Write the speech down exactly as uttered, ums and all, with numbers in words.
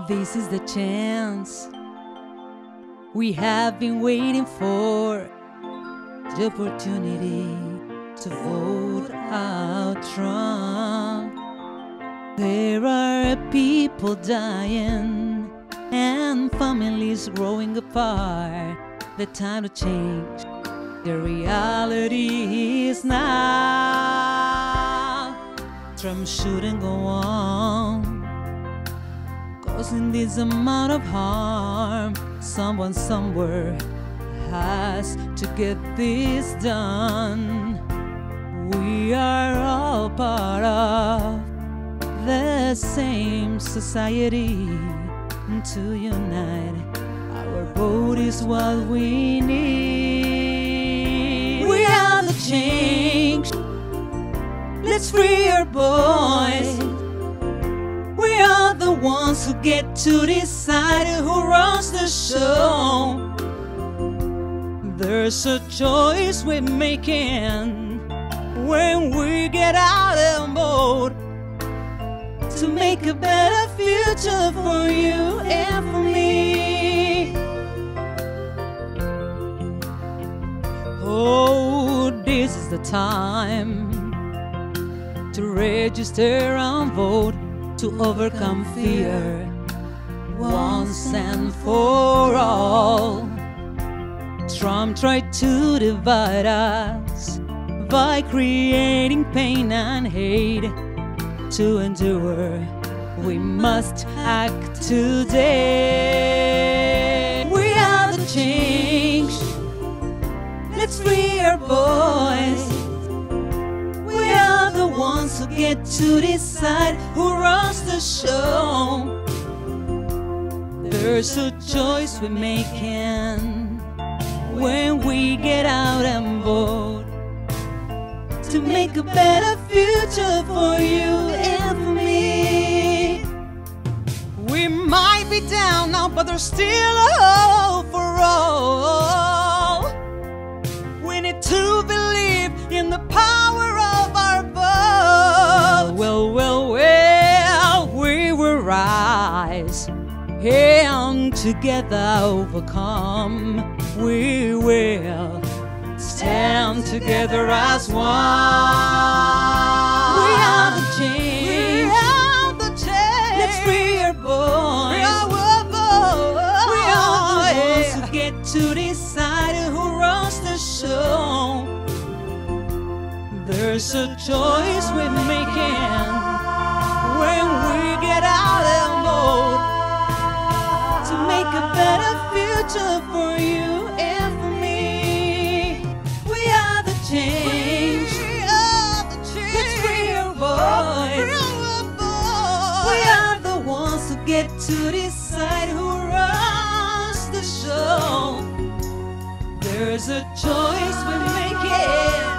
This is the chance we have been waiting for, the opportunity to vote out Trump. There are people dying and families growing apart. The time to change the reality is now. Trump shouldn't go on causing this amount of harm. Someone somewhere has to get this done. We are all part of the same society. To unite, our vote is what we need. We are the change. Let's free our boys. We are the ones who get to decide who runs the show. There's a choice we're making when we get out and vote, to make a better future for you and for me. Oh, this is the time to register and vote, to overcome fear once and for all. Trump tried to divide us by creating pain and hate. To endure, we must act today. We are the change. Let's free our boys. We are the ones who get to decide who runs the show. There's a choice we're making when we get out and vote, to make a better future for you and for me. We might be down now, but there's still a hope for all. We need to believe in the power of our vote. Well, well, well, we will rise and together overcome. We will stand together as one. We are the change. We are the change. Let's free our boys. We are our boys. We are the ones who get to decide who runs the show. There's a choice we're making when we get out and vote, to make a better future for you and for me. We are the change. We are the change. Let's free our boys. We are the ones who get to decide who runs the show. There's a choice we're making